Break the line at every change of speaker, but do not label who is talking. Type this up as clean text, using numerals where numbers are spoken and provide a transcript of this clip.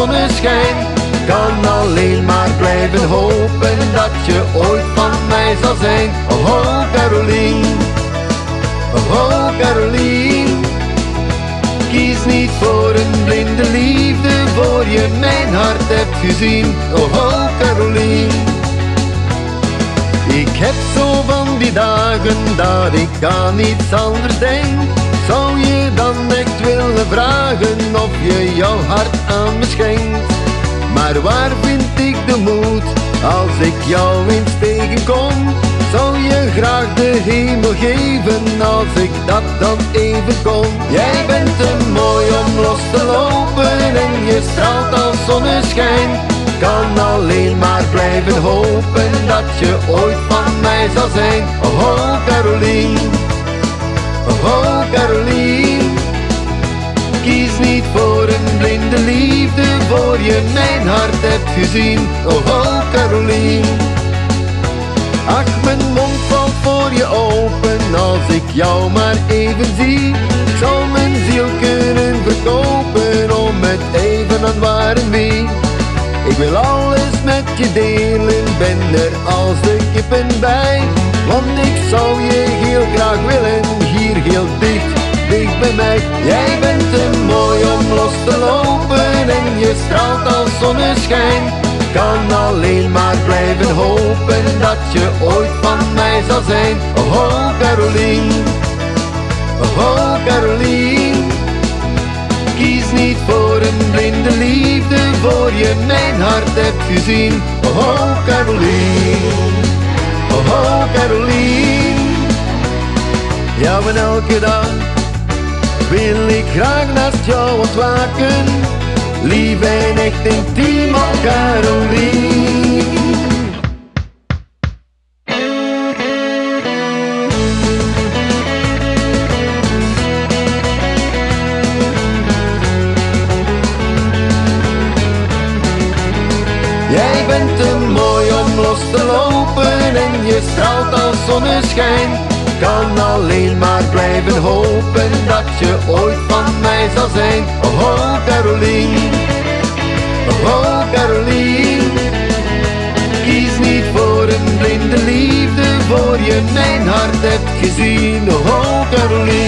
zonneschijn. Kan alleen maar blijven hopen dat je ooit van mij zal zijn. Oh Caroline, oh Caroline. Kies niet voor een blinde liefde, voor je mijn hart hebt gezien. Oh Caroline. Ik heb zo van die dagen dat ik aan niets anders denk. Zou je dan echt willen vragen of je jouw hart aan me schenkt? Maar waar vind ik de moed als ik jou eens tegenkom? Zou je graag de hemel geven als ik dat dan even kon? Jij bent te mooi om los te lopen en je straalt als zonneschijn. Kan alleen maar blijven hopen dat je ooit van mij zal zijn. Oh Caroline, oh Caroline. Kies niet voor een blinde liefde, voor je mijn hart hebt gezien. Oh Caroline. Ach, mijn mond valt voor je open als ik jou maar even zie. Ik zou mijn ziel kunnen verkopen om het even aan waar en wie. Ik wil alles met je delen, ben er als de kippen bij. Want ik zou je heel graag willen, hier heel dicht, dicht bij mij. Jij bent te mooi om los te lopen en je straalt als zonneschijn. Kan alleen maar blijven hopen dat je ooit van mij zal zijn. Oh Caroline, oh Caroline. Kies niet voor een blinde liefde, voor je mijn hart hebt gezien. Oh Caroline, oh Caroline. Ja, en elke dag wil ik graag naast jou ontwaken. Lief en echt intiem, oh Caroline. Jij bent te mooi om los te lopen en je straalt als zonneschijn. Kan alleen maar blijven hopen dat je ooit van mij zal zijn. Oh Caroline, oh Caroline. Kies niet voor een blinde liefde, voor je mijn hart hebt gezien. Oh Caroline.